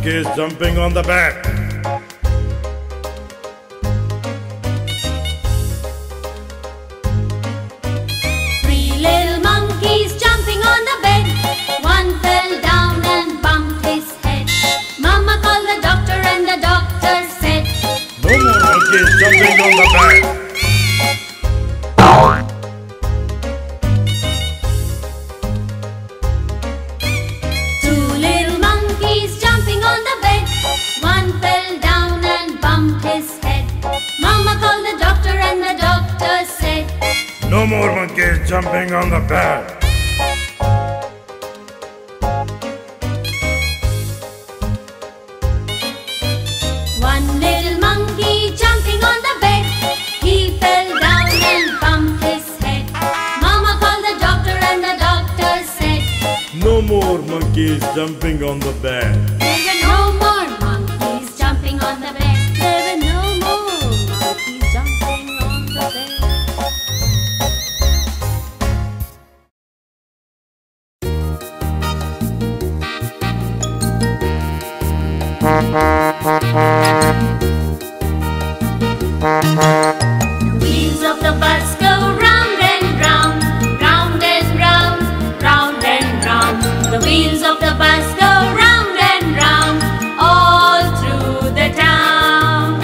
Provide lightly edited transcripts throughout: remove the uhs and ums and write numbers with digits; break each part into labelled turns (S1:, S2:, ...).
S1: monkeys jumping on the bed.
S2: Three little monkeys jumping on the bed. One fell down and bumped his head. Mama called the doctor and the doctor said,
S1: No more monkeys jumping on the bed.
S2: two little monkeys jumping on the bed. One fell down and bumped his head. Mama called the doctor and the doctor said,
S1: No more monkeys jumping on the bed.
S2: one little monkey jumping on the bed. He fell down and bumped his head. Mama called the doctor and the doctor said,
S1: No more monkeys jumping on the bed.
S2: There were no more monkeys jumping on the bed. There were no more monkeys jumping on the bed. The wheels of the bus go round and round, round and round, round and round. The wheels of the bus go round and round, all through the town.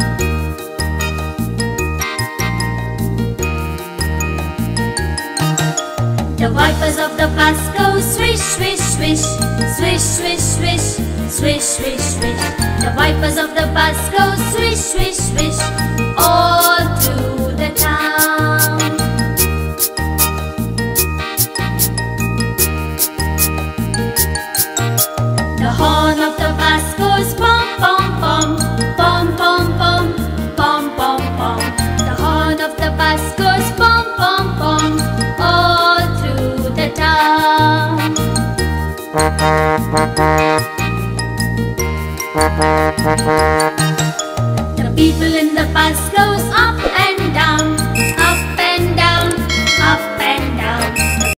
S2: The wipers of the bus go swish, swish, swish, swish, swish, swish, swish, swish, swish. The wipers of the bus go swish, swish, swish, all through the town. The horn of the bus goes pom, pom, pom, pom, pom, pom, pom, pom, pom. The horn of the bus goes pom, pom, pom, all through the town.